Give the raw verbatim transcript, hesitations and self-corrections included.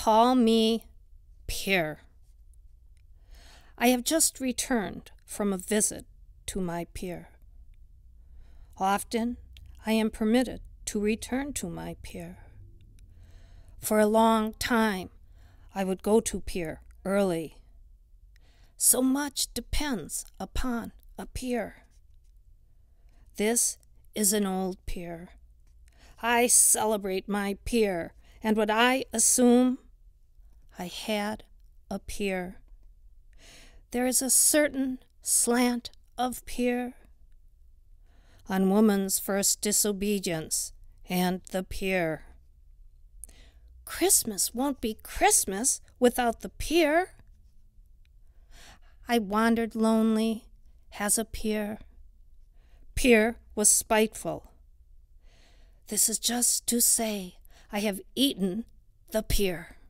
call me Pier. I have just returned from a visit to my pier. Often I am permitted to return to my pier. For a long time I would go to pier early. So much depends upon a pier. This is an old pier. I celebrate my pier, and what I assume I had a pier. There is a certain slant of pier on woman's first disobedience and the pier. Christmas won't be Christmas without the pier. I wandered lonely as a pier. Pier was spiteful. This is just to say I have eaten the pier.